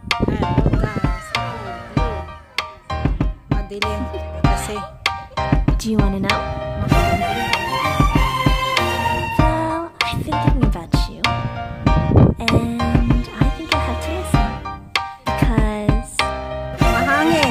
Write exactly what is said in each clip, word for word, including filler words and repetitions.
Hello guys. Madilim kasi. Do you want to know? Well, I've been thinking about you, and I think I have to listen because Mahangin.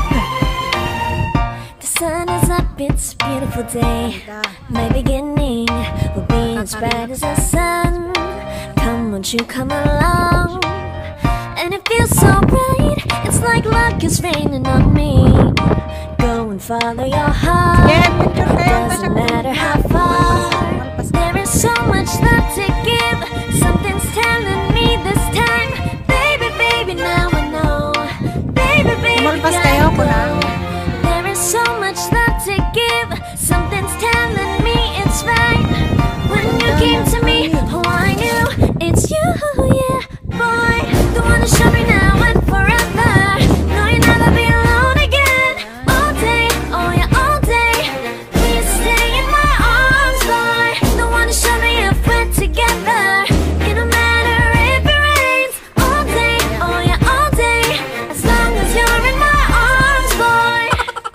the sun is up. It's a beautiful day. My beginning will be as bright as the sun. Come, won't you come along? And it feels so bright. It's like luck is raining on me. Go and follow your heart. Doesn't matter how far. There is so much love to give. Something's telling me this time. Baby, baby, now I know. Baby, baby, gotta go. There is so much love to give. Something's telling me it's right. When you came to me, oh, I knew it's you, yeah, boy. The one to show me now and forever. No, you'll never be alone again. All day, oh yeah, all day. Please stay in my arms, boy. The one to show me if we're together. It don't matter if it rains. All day, oh yeah, all day. As long as you're in my arms, boy.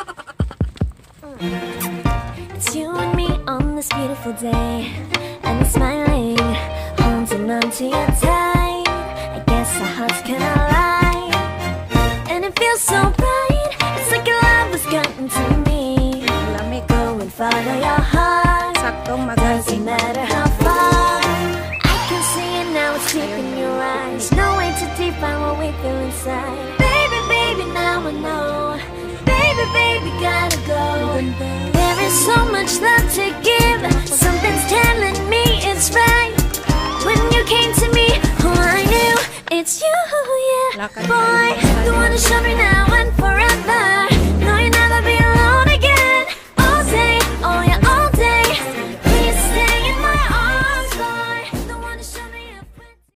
It's you and me on this beautiful day, and it's smiling, holding on to your tight. I guess our hearts can align, and it feels so bright. It's like your love has gotten to me. Let me go and follow your heart. Doesn't matter how far. I can see it now, it's deep in your eyes. No way to define what we feel inside. Baby, baby, now I know. Baby, baby, gotta go. There is so much love to give. Something's telling me it's right. When you came to me, oh, I knew it's you, yeah, boy. The one to show me now.